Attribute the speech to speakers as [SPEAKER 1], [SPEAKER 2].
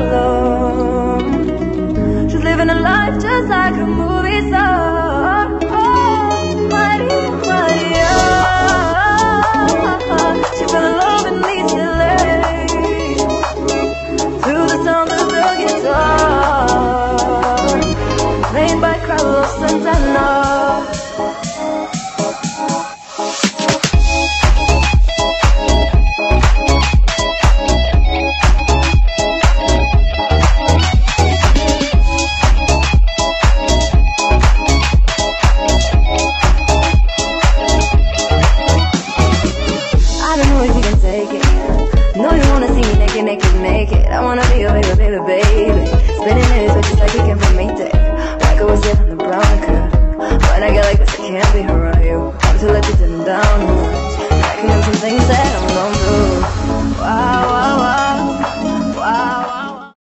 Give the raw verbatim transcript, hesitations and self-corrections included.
[SPEAKER 1] alone. She's living a life just like a movie star. Oh, mighty, mighty, oh. She fell in love in East L A to the sound of the guitar played by Carlos Santana. Naked, naked, I wanna be your baby, baby, baby. Spinning in his just like he came from Maytag. Like I was there on the brown curve. When I get like this, I can't be around you. I'm too late to dim down.